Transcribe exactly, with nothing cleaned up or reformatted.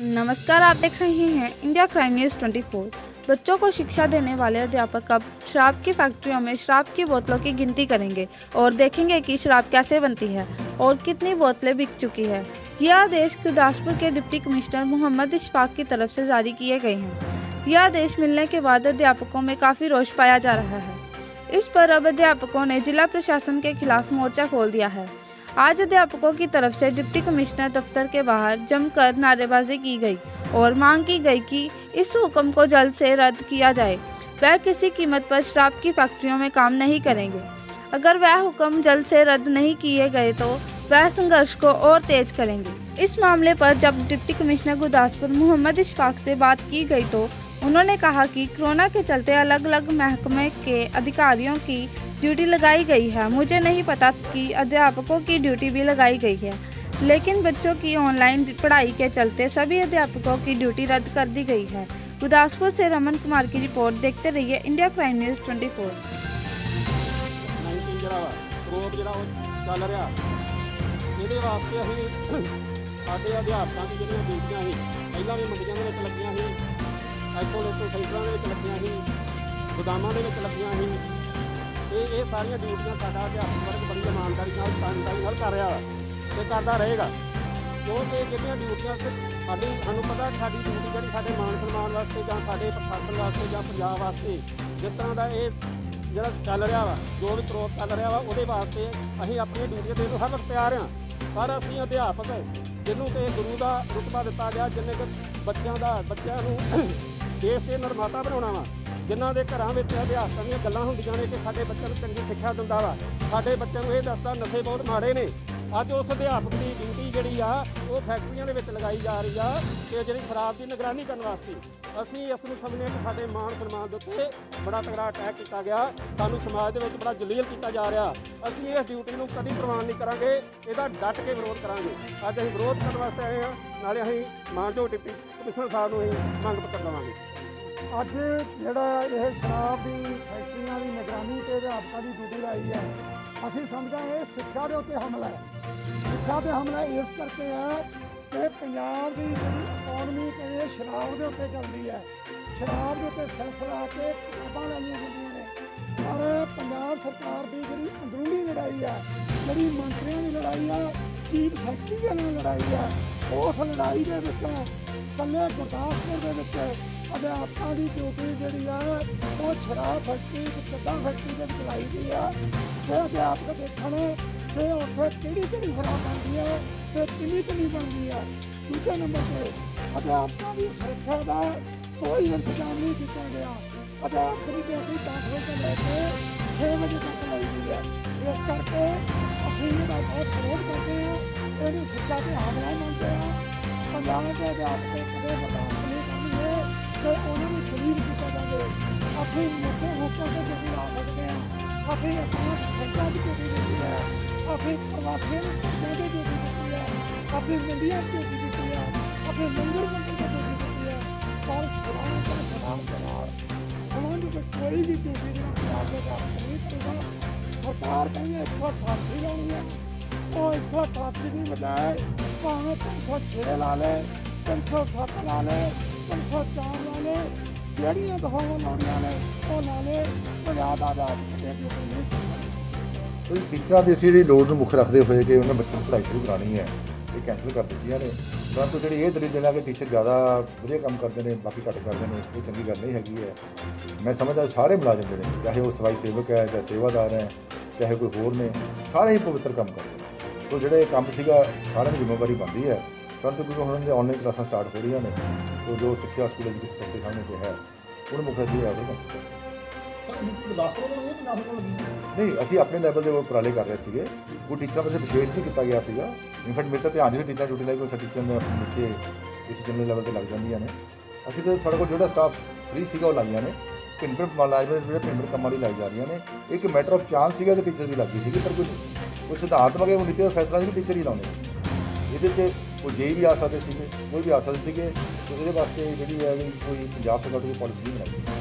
नमस्कार, आप देख रहे हैं इंडिया क्राइम न्यूज़ चौबीस। बच्चों को शिक्षा देने वाले अध्यापक अब शराब की फैक्ट्रियों में शराब की बोतलों की गिनती करेंगे और देखेंगे कि शराब कैसे बनती है और कितनी बोतलें बिक चुकी है। यह आदेश गुरदासपुर के डिप्टी कमिश्नर मोहम्मद इशफाक की तरफ से जारी किए गए हैं। यह आदेश मिलने के बाद अध्यापकों में काफ़ी रोष पाया जा रहा है। इस पर अब अध्यापकों ने जिला प्रशासन के खिलाफ मोर्चा खोल दिया है। आज अध्यापकों की तरफ से डिप्टी कमिश्नर दफ्तर के बाहर जमकर नारेबाजी की गई और मांग की गई कि इस हुक्म को जल्द से रद्द किया जाए। वह किसी कीमत पर शराब की फैक्ट्रियों में काम नहीं करेंगे। अगर वह हुक्म जल्द से रद्द नहीं किए गए तो वह संघर्ष को और तेज करेंगे। इस मामले पर जब डिप्टी कमिश्नर गुरदासपुर मोहम्मद इशफाक से बात की गई तो उन्होंने कहा कि कोरोना के चलते अलग अलग महकमे के अधिकारियों की ड्यूटी लगाई गई है। मुझे नहीं पता कि अध्यापकों की ड्यूटी भी लगाई गई है, लेकिन बच्चों की ऑनलाइन पढ़ाई के चलते सभी अध्यापकों की ड्यूटी रद्द कर दी गई है। गुरदासपुर से रमन कुमार की रिपोर्ट। देखते रहिए इंडिया क्राइम न्यूज़ चौबीस। ਇਹਦੇ ਵਾਸਤੇ ਅਸੀਂ ਸਾਡੇ ਅਧਿਆਪਕਾਂ ਦੀ ਜਿਹੜੀਆਂ ਡਿਊਟੀਆਂ ਸੀ ਪਹਿਲਾਂ ਵੀ ਮੰਡੀਆਂ ਦੇ ਵਿੱਚ ਲੱਗੀਆਂ ਸੀ, ਆਈਸੋਲੇਸ਼ਨ ਸੈਂਟਰਾਂ ਦੇ ਵਿੱਚ ਲੱਗੀਆਂ ਸੀ, ਗੋਦਾਮਾਂ ਦੇ ਵਿੱਚ ਲੱਗੀਆਂ ਸੀ। ਇਹ ਇਹ ਸਾਰੀਆਂ ਡਿਊਟੀਆਂ ਸਾਡਾ ਅਧਿਆਪਕ ਵਰਗ ਬੜੀ ਇਮਾਨਦਾਰੀ ਨਾਲ ਤਨਦਾਈ ਨਾਲ ਕਰ ਰਿਹਾ ਵਾ ਅਤੇ ਕਰਦਾ ਰਹੇਗਾ, ਕਿਉਂਕਿ ਜਿਹੜੀਆਂ ਡਿਊਟੀਆਂ ਸਾਡੀ ਸਾਨੂੰ ਪਤਾ ਸਾਡੀ ਡਿਊਟੀ ਜਿਹੜੀ ਸਾਡੇ ਮਾਣ ਸਨਮਾਨ ਵਾਸਤੇ ਜਾਂ ਸਾਡੇ ਪ੍ਰਸ਼ਾਸਨ ਵਾਸਤੇ ਜਾਂ ਪੰਜਾਬ ਵਾਸਤੇ ਜਿਸ ਤਰ੍ਹਾਂ ਦਾ ਇਹ ਜਿਹੜਾ ਚੱਲ ਰਿਹਾ ਵਾ, ਜੋ ਵੀ ਪ੍ਰੋਤ ਚੱਲ ਰਿਹਾ ਵਾ, ਉਹਦੇ ਵਾਸਤੇ ਅਸੀਂ ਆਪਣੀ ਡਿਊਟੀ ਦੇਣ ਨੂੰ ਹਰ ਵਕਤ ਤਿਆਰ ਹਾਂ। ਪਰ ਅਸੀਂ ਅਧਿਆਪਕ ਜਿਹਨੂੰ ਕਿ ਗੁਰੂ ਦਾ ਰੁਤਬਾ ਦਿੱਤਾ ਗਿਆ, ਜਿਹਨੇ ਕਿ ਬੱਚਿਆਂ ਦਾ ਬੱਚਿਆਂ ਨੂੰ ਦੇਸ਼ ਦੇ ਨਿਰਮਾਤਾ ਬਣਾਉਣਾ ਵਾ, ਜਿਨ੍ਹਾਂ ਦੇ ਘਰਾਂ ਵਿੱਚ ਅਧਿਆਪਕਾਂ ਦੀਆਂ ਗੱਲਾਂ ਹੁੰਦੀਆਂ ਨੇ ਕਿ ਸਾਡੇ ਬੱਚਿਆਂ ਨੂੰ ਚੰਗੀ ਸਿੱਖਿਆ ਦਿੰਦਾ ਵਾ, ਸਾਡੇ ਬੱਚਿਆਂ ਨੂੰ ਇਹ ਦੱਸਦਾ ਨਸ਼ੇ ਬਹੁਤ ਮਾੜੇ ਨੇ। ਅੱਜ ਉਸ ਅਧਿਆਪਕ ਦੀ ਡਿਊਟੀ ਜਿਹੜੀ ਆ ਉਹ ਫੈਕਟਰੀਆਂ ਦੇ ਵਿੱਚ ਲਗਾਈ ਜਾ ਰਹੀ ਆ ਕਿ ਜਿਹੜੀ ਸ਼ਰਾਬ ਦੀ ਨਿਗਰਾਨੀ ਕਰਨ ਵਾਸਤੇ। ਅਸੀਂ ਇਸ ਨੂੰ ਸਮਝਦੇ ਹਾਂ ਕਿ ਸਾਡੇ ਮਾਣ ਸਨਮਾਨ ਦੇ ਉੱਤੇ ਬੜਾ ਤਗੜਾ ਅਟੈਕ ਕੀਤਾ ਗਿਆ, ਸਾਨੂੰ ਸਮਾਜ ਦੇ ਵਿੱਚ ਬੜਾ ਜਲੀਲ ਕੀਤਾ ਜਾ ਰਿਹਾ। ਅਸੀਂ ਇਸ ਡਿਊਟੀ ਨੂੰ ਕਦੀ ਪ੍ਰਵਾਨ ਨਹੀਂ ਕਰਾਂਗੇ, ਇਹਦਾ ਡਟ ਕੇ ਵਿਰੋਧ ਕਰਾਂਗੇ। ਅੱਜ ਅਸੀਂ ਵਿਰੋਧ ਕਰਨ ਵਾਸਤੇ ਆਏ ਹਾਂ, ਨਾਲੇ ਅਸੀਂ ਮਾਨਯੋਗ ਡਿਪਟੀ ਕਮਿਸ਼ਨਰ ਸਾਹਿਬ ਨੂੰ ਅਸੀਂ ਮੰਗ ਪੱਤਰ ਦੇਵਾਂਗੇ। ਅੱਜ ਜਿਹੜਾ ਇਹ ਸ਼ਰਾਬ ਦੀ ਫੈਕਟਰੀਆਂ ਦੀ ਨਿਗਰਾਨੀ ਤੇ ਅਧਿਆਪਕਾਂ ਦੀ ਡਿਊਟੀ ਲਾਈ ਹੈ, ਅਸੀਂ ਸਮਝਦੇ ਹਾਂ ਇਹ ਸਿੱਖਿਆ ਦੇ ਉੱਤੇ ਹਮਲਾ ਹੈ। ਸਿੱਖਿਆ ਤੇ ਹਮਲਾ ਇਸ ਕਰਕੇ ਹੈ ਕਿ ਪੰਜਾਬ ਦੀ ਜਿਹੜੀ ਇਕੋਨਮੀ ਤੇ ਸ਼ਰਾਬ ਦੇ ਉੱਤੇ ਚੱਲਦੀ ਹੈ। ਸ਼ਰਾਬ ਦੇ ਉੱਤੇ ਸੈਸ ਲਾ ਕੇ ਕਿਤਾਬਾਂ ਲਾਈਆਂ ਜਾਂਦੀਆਂ ਨੇ, ਪਰ ਪੰਜਾਬ ਸਰਕਾਰ ਦੀ ਜਿਹੜੀ ਅੰਦਰੂਨੀ ਲੜਾਈ ਹੈ, ਜਿਹੜੀ ਮੰਤਰੀਆਂ ਦੀ ਲੜਾਈ ਆ, ਚੀਫ ਸੈਕਟਰੀ ਦੇ ਨਾਲ ਲੜਾਈ ਆ, ਉਸ ਲੜਾਈ ਦੇ ਵਿੱਚੋਂ ਇਕੱਲੇ ਗੁਰਦਾਸਪੁਰ ਦੇ ਵਿੱਚ ਅਧਿਆਪਕਾਂ ਦੀ ਡਿਊਟੀ ਜਿਹੜੀ ਆ ਉਹ ਸ਼ਰਾਬ ਫੈਕਟਰੀ ਚੱਡਾ ਫੈਕਟਰੀ ਦੇ ਵਿੱਚ ਲਾਈ ਗਈ ਆ। ਤੇ ਅਧਿਆਪਕ ਦੇਖਣ ਕਿ ਉੱਥੇ ਕਿਹੜੀ ਕਿਹੜੀ ਸ਼ਰਾਬ ਬਣਦੀ ਹੈ ਤੇ ਕਿੰਨੀ ਕਿੰਨੀ ਬਣਦੀ ਆ। ਦੂਜੇ ਨੰਬਰ 'ਤੇ ਅਧਿਆਪਕਾਂ ਦੀ ਸੁਰੱਖਿਆ ਦਾ ਕੋਈ ਇੰਤਜ਼ਾਮ ਨਹੀਂ ਕੀਤਾ ਗਿਆ। ਅਧਿਆਪਕ ਦੀ ਡਿਊਟੀ ਦਸ ਵਜੇ ਤੋਂ ਲੈ ਕੇ ਛੇ ਵਜੇ ਤੱਕ ਲਾਈ ਗਈ ਹੈ। ਇਸ ਕਰਕੇ ਅਸੀਂ ਇਹਦਾ ਬਹੁਤ ਵਿਰੋਧ ਕਰਦੇ ਹਾਂ, ਇਹਨੂੰ ਸਿੱਖਿਆ ਤੇ ਹਮਲਾ ਮੰਨਦੇ ਹਾਂ। ਪੰਜਾਬ ਦੇ ਅਧਿਆਪਕ ਕਦੇ ਬਰਦਾਸ਼ਤ ਨਹੀਂ ਕਰਨਗੇ ਕਿ ਉਹਨਾਂ ਨੂੰ ਜਲੀਲ ਕੀਤਾ ਜਾਵੇ। ਅਸੀਂ ਮੌਕੇ ਮੌਕੇ 'ਤੇ ਡਿਊਟੀ ਲਾ ਸਕਦੇ ਹਾਂ, ਅਸੀਂ ਆਪਣਾ ਸੈਂਟਰਾਂ ਦੀ ਡਿਊਟੀ ਦਿੱਤੀ ਹੈ, ਅਸੀਂ ਪ੍ਰਵਾਸੀਆਂ ਨੂੰ ਭੇਜਣ ਦੀ ਡਿਊਟੀ ਦਿੱਤੀ ਹੈ, ਅਸੀਂ ਮੰਡੀਆਂ ਦੀ ਡਿਊਟੀ ਦਿੱਤੀ ਹੈ, ਅਸੀਂ ਲੰਗਰ ਮੰਡੀ ਦੀ ਡਿਊਟੀ ਦਿੱਤੀ ਹੈ। ਪਰ ਸ਼ਰਾਬ ਦਾ ਸ਼ਰਾਬ ਦੇ ਨਾਲ ਸੰਬੰਧਿਤ ਕੋਈ ਵੀ ਡਿਊਟੀ ਜਿਹੜਾ ਪੰਜਾਬ ਦੇ ਅਧਿਆਪਕ ਨਹੀਂ ਕਰੇਗਾ। ਸਰਕਾਰ ਕਹਿੰਦੀ ਇੱਕ ਸੌ ਅਠਾਸੀ ਲਾਉਣੀ ਹੈ, ਉਹ ਇੱਕ ਸੌ ਅਠਾਸੀ ਦੀ ਬਜਾਏ ਭਾਵੇਂ ਤਿੰਨ ਸੌ ਛੇ ਲਾ ਲੈ, ਤਿੰਨ ਸੌ ਸੱਤ ਲਾ ਲੈ, ਤਿੰਨ ਸੌ ਚਾਰ ਲਾ ਲੈ, ਜਿਹੜੀਆਂ ਦਫਾਵਾਂ ਲਾਉਣੀਆਂ ਨੇ ਉਹ ਲਾ ਲੈ। ਪੰਜਾਬ ਦਾ ਅਧਿਆਪਕ ਦੀ ਡਿਊਟੀ ਨਹੀਂ। ਕੋਈ ਟੀਚਰਾਂ ਦੀ ਅਸੀਂ ਜਿਹੜੀ ਲੋੜ ਨੂੰ ਮੁੱਖ ਰੱਖਦੇ ਹੋਏ ਕਿ ਉਹਨਾਂ ਬੱਚਿਆਂ ਨੂੰ ਪੜ੍ਹਾਈ ਸ਼ੁਰੂ ਕਰਾਉਣੀ ਹੈ, ਇਹ ਕੈਂਸਲ ਕਰ ਦਿੱਤੀਆਂ ਨੇ। ਪਰੰਤੂ ਜਿਹੜੀ ਇਹ ਦਲੀਲ ਦੇਣਾ ਕਿ ਟੀਚਰ ਜ਼ਿਆਦਾ ਵਧੀਆ ਕੰਮ ਕਰਦੇ ਨੇ ਬਾਕੀ ਘੱਟ ਕਰਦੇ ਨੇ, ਇਹ ਚੰਗੀ ਗੱਲ ਨਹੀਂ ਹੈਗੀ ਹੈ। ਮੈਂ ਸਮਝਦਾ ਸਾਰੇ ਮੁਲਾਜ਼ਮ ਜਿਹੜੇ ਨੇ, ਚਾਹੇ ਉਹ ਸਫਾਈ ਸੇਵਕ ਹੈ, ਚਾਹੇ ਸੇਵਾਦਾਰ ਹੈ, ਚਾਹੇ ਕੋਈ ਹੋਰ ਨੇ, ਸਾਰੇ ਹੀ ਪਵਿੱਤਰ ਕੰਮ ਕਰਦੇ ਨੇ। ਸੋ ਜਿਹੜਾ ਇਹ ਕੰਮ ਸੀਗਾ ਸਾਰਿਆਂ ਦੀ ਜ਼ਿੰਮੇਵਾਰੀ ਬਣਦੀ ਹੈ। ਪਰੰਤੂ ਕਿਉਂਕਿ ਹੁਣ ਉਹਨਾਂ ਦੀਆਂ ਔਨਲਾਈਨ ਕਲਾਸਾਂ ਸਟਾਰਟ ਹੋ ਰਹੀਆਂ ਨੇ, ਤੋ ਜੋ ਸਿੱਖਿਆ ਸਕੂਲ ਐਜੂਕੇਸ਼ਨ ਸੈਕਟਰੀ ਸਾਹਮਣੇ ਕਿਹਾ ਹੈ ਉਹਨੂੰ ਮੁੱਖ ਅਸੀਂ ਆਰਡਰ ਕਰ ਸਕਦੇ ਹਾਂ। ਨਹੀਂ, ਅਸੀਂ ਆਪਣੇ ਲੈਵਲ ਦੇ ਉਪਰਾਲੇ ਕਰ ਰਹੇ ਸੀਗੇ, ਕੋਈ ਟੀਚਰਾਂ ਵਜੇ ਵਿਸ਼ੇਸ਼ ਨਹੀਂ ਕੀਤਾ ਗਿਆ ਸੀਗਾ। ਇਨਫੈਕਟ ਮੇਰੇ ਤਾਂ ਧਿਆਨ 'ਚ ਵੀ ਟੀਚਰ ਡਿਊਟੀ ਲਾਈ ਕੋਈ ਟੀਚਰ ਨੀਚੇ ਕਿਸੇ ਜਨਰਲ ਲੈਵਲ 'ਤੇ ਲੱਗ ਜਾਂਦੀਆਂ ਨੇ। ਅਸੀਂ ਤਾਂ ਸਾਡੇ ਕੋਲ ਜਿਹੜਾ ਸਟਾਫ ਫ੍ਰੀ ਸੀਗਾ ਉਹ ਲਾਈਆਂ ਨੇ, ਭਿੰਨ ਭਿੰਨ ਮੁਲਾਜ਼ਮਾਂ ਜਿਹੜੇ ਭਿੰਨ ਭਿੰਨ ਕੰਮਾਂ ਲਈ ਲਾਈ ਜਾ ਰਹੀਆਂ ਨੇ। ਇੱਕ ਮੈਟਰ ਆਫ ਚਾਂਸ ਸੀਗਾ ਕਿ ਟੀਚਰ ਦੀ ਲੱਗੀ ਸੀਗੀ, ਪਰ ਕੋਈ ਕੋਈ ਸਿਧਾਂਤਮਕ ਨੀਤੀ ਦਾ ਫੈਸਲਾ ਨਹੀਂ ਟੀਚਰ ਹੀ ਲਾਉਣੇ। ਇਹਦੇ 'ਚ ਕੋਈ ਜੇ ਵੀ ਆ ਸਕਦੇ ਸੀਗੇ, ਕੋਈ ਵੀ ਆ ਸਕਦੇ ਸੀਗੇ। ਤੇ ਇਹਦੇ ਵਾਸਤੇ ਜਿਹੜੀ ਹੈ ਕੋਈ ਪੰਜਾਬ ਸਰਕਾਰ ਦੀ ਪਾਲਿਸੀ ਨਹੀਂ ਬਣਾਈ।